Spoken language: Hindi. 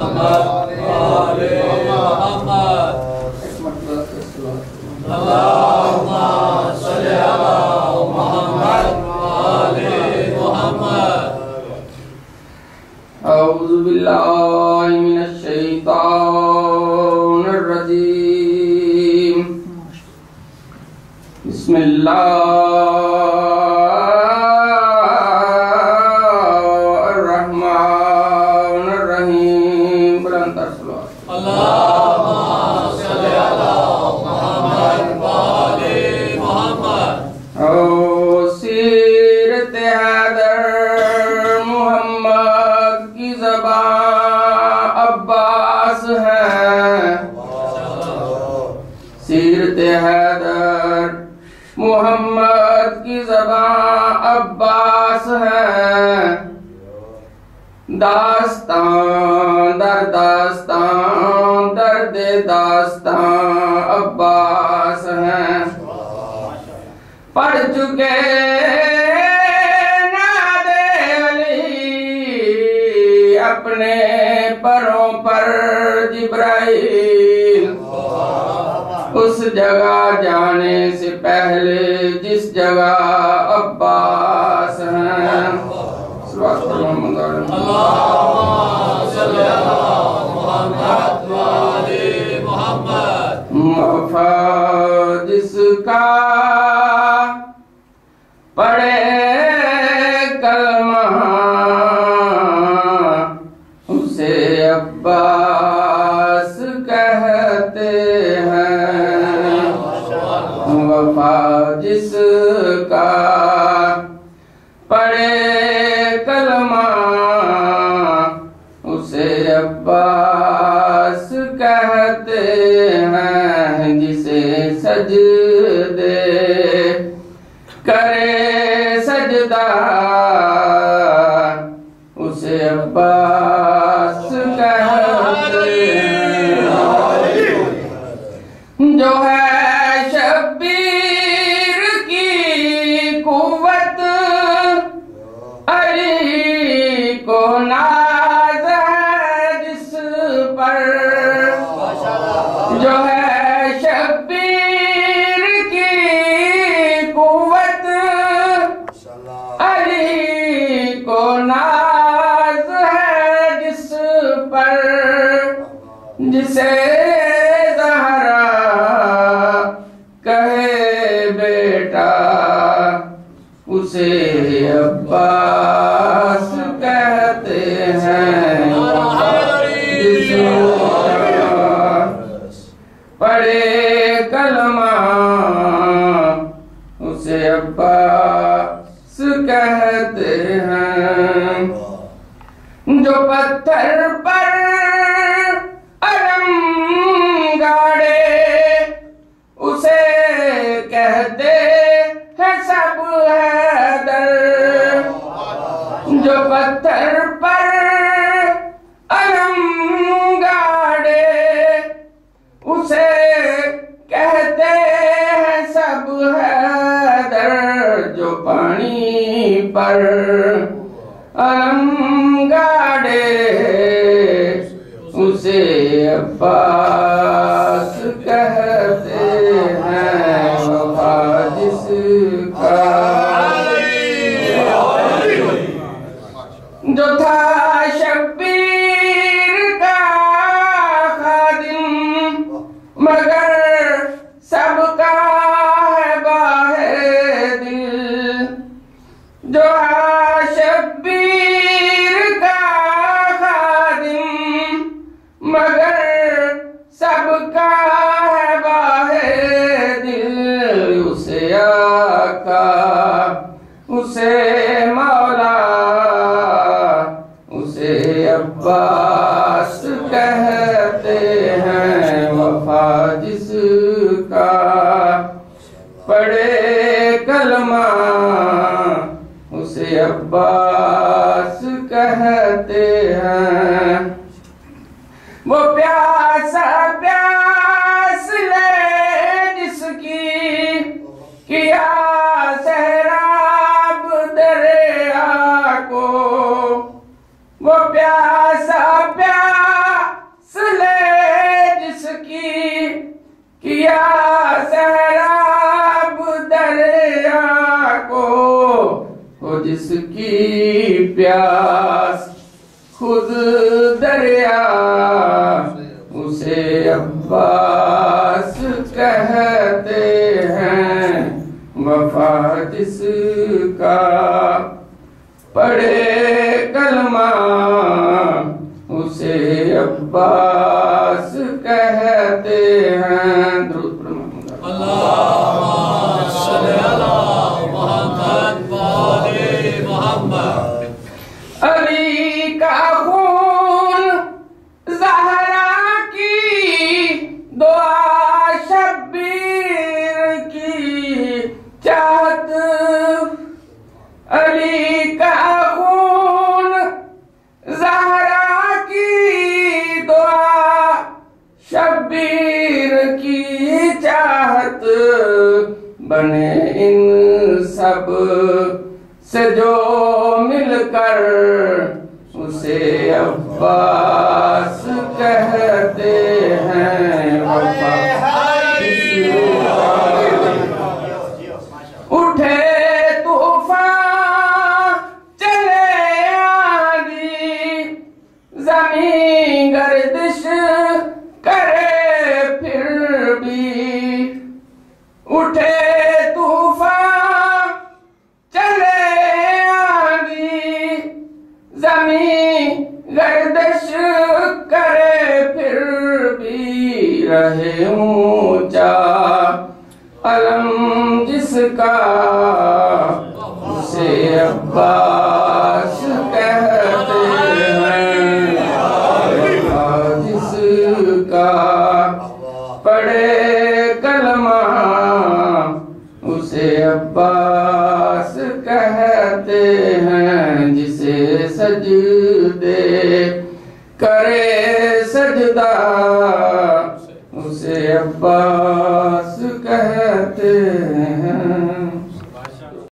औज़ु बिल्लाहि मिनश शैतानिर रजीम। बिस्मिल्लाहिर रहमानिर रहीम। बुलंद सल्लल्लाहु अल्लाहुम्मा सल्लि अला मुहम्मद व आले मुहम्मद। ओ सीरत हैदर मुहम्मद की ज़बान अब्बास है। सीरत हैदर मुहम्मद की ज़बान अब्बास है। दास्तां दर दास्तां दर्द दास्तां अब्बास है। पढ़ चुके नादे अली अपने परों पर जिब्राइल। उस जगह जाने से पहले जिस जगह अब्बास हैं। वफा जिसका पढ़े कलमा उसे अब्बास कहते हैं। वफा जिसका पढ़े कलमा उसे अब्बास कहते हैं। जिसे सजदे करे सजदा उसे अब्बास कहते हैं। जो है शब्बीर की कुव्वत अली को नाज है जिस पर। जो है शब्बीर की कुव्वत अली को नाज है जिस पर। जिसे ज़हरा कहे बेटा उसे अब्बास कहते हैं। जिसे पढ़े कलमा उसे अब्बास कहते हैं। जो पत्थर पर अलम गाड़े उसे कहते हैं सब हैदर। जो पत्थर पर अलम गाड़े उसे कहते हैं सब हैदर। जो पानी पर अलम गाड़े उसे अब्बास कहते हैं। वफा जिसका जो था शब्बीर का खादिम मगर सबका है बाहे दिल। जो है शब्बीर का खादिम मगर सबका है बाहे दिल। उसे आका उसे मौला उसे अब्बास कहते हैं। वफा जिसका पढ़े कलमा उसे अब्बास कहते हैं। वो प्यासा प्यास ले जिसकी किया सहराब दरिया को। वो प्यासा प्यास दरिया उसे अब्बास कहते हैं। वफा जिसका पढ़े कलमा उसे अब्बास कहते हैं। दुरूद अली का खून ज़हरा की दुआ शब्बीर की चाहत। अली का खून ज़हरा की दुआ शब्बीर की चाहत। बने इन सब से जो मिलकर उसे अब्बास कहते हैं। उठे तूफान चले आंधी ज़मीन गर्दिश करे फिर भी। उठे तूफान चले ज़मीन गर्दिश करे फिर भी। रहे ऊंचा अलम जिसका उसे अब्बास कहते हैं। जिसका पढ़े कलमा उसे अब्बास कहते हैं। जिसे सजदे करे सजदा उसे अब्बास